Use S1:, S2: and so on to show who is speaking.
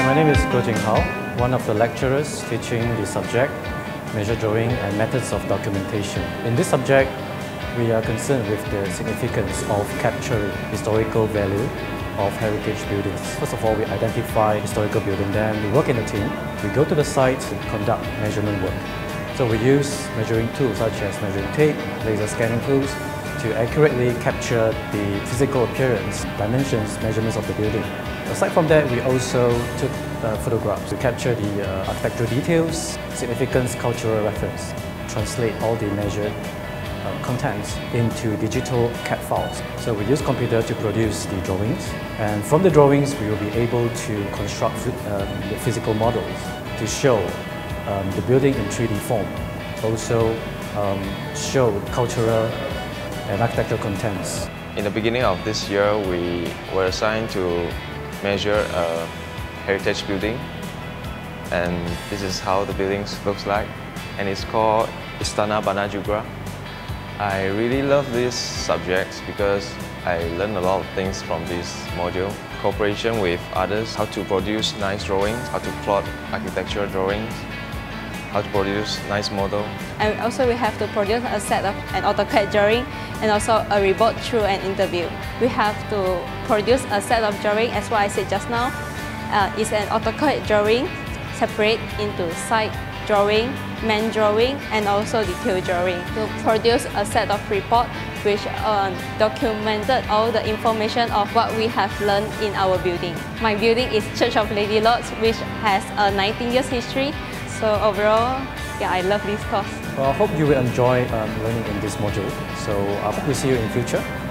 S1: My name is Jing, one of the lecturers teaching the subject Measure Drawing and Methods of Documentation. In this subject, we are concerned with the significance of capturing historical value of heritage buildings. First of all, we identify historical building, then we work in a team. We go to the site to conduct measurement work. So we use measuring tools such as measuring tape, laser scanning tools to accurately capture the physical appearance, dimensions, measurements of the building. Aside from that, we also took photographs to capture the architectural details, significance, cultural reference, translate all the measured contents into digital CAD files. So we use computer to produce the drawings, and from the drawings we will be able to construct the physical models to show the building in 3D form. Also show cultural and architectural contents.
S2: In the beginning of this year, we were assigned to measure a heritage building, and this is how the building looks like, and it's called Istana Bana Jugra. I really love this subject because I learned a lot of things from this module. Cooperation with others, how to produce nice drawings, how to plot architectural drawings, how to produce nice model.
S3: And also we have to produce a set of an AutoCAD drawing and also a report through an interview. We have to produce a set of drawing, as what I said just now. It's an AutoCAD drawing separate into site drawing, man drawing, and also detail drawing. To produce a set of report which documented all the information of what we have learned in our building. My building is Church of Lady Lords, which has a 19 years history. So overall, yeah, I love this course.
S1: Well, I hope you will enjoy learning in this module. So I hope we see you in the future.